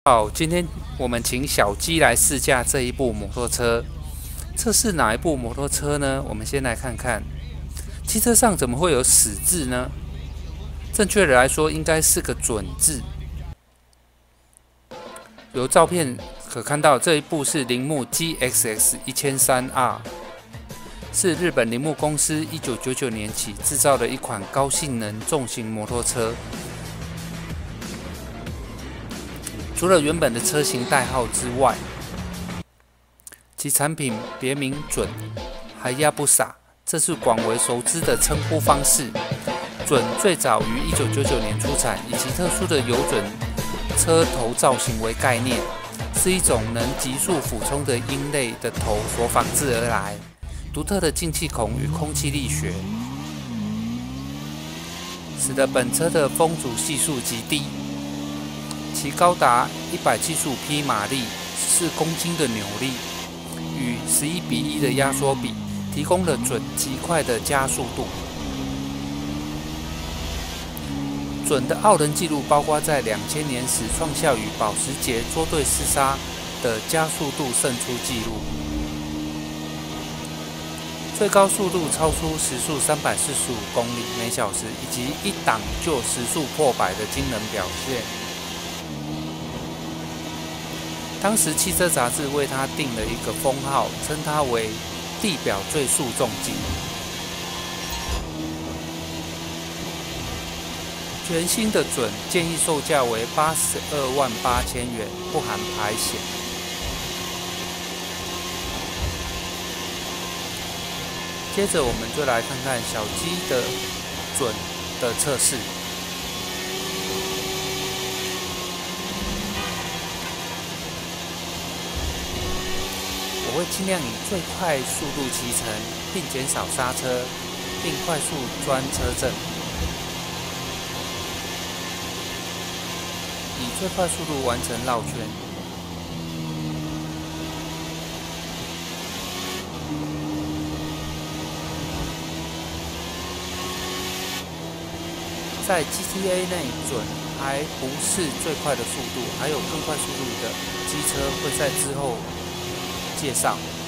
好，今天我们请小鸡来试驾这一部摩托车。这是哪一部摩托车呢？我们先来看看。汽车上怎么会有死字呢？正确的来说，应该是个准字。由照片可看到，这一部是铃木 GXX 1300R， 是日本铃木公司1999年起制造的一款高性能重型摩托车。除了原本的车型代号之外，其产品别名准、还亚布萨，这是广为熟知的称呼方式。准最早于1999年出产，以其特殊的油准车头造型为概念，是一种能急速俯冲的鹰类的头所仿制而来。独特的进气孔与空气力学，使得本车的风阻系数极低，其高达175匹马力、14公斤的扭力，与11:1的压缩比，提供了准极快的加速度。准的傲人纪录包括在2000年时创下与保时捷捉对厮杀的加速度胜出纪录。最高速度超出时速345公里每小时，以及一档就时速破百的惊人表现。当时汽车杂志为它定了一个封号，称它为地表最速重机。全新的准建议售价为828000元，不含排险。接着我们就来看看小鸡的准的测试。我会尽量以最快速度骑乘，并减少刹车，并快速钻车阵，以最快速度完成绕圈。在 GTA 内，准还不是最快的速度，还有更快速度的机车会在之后介绍。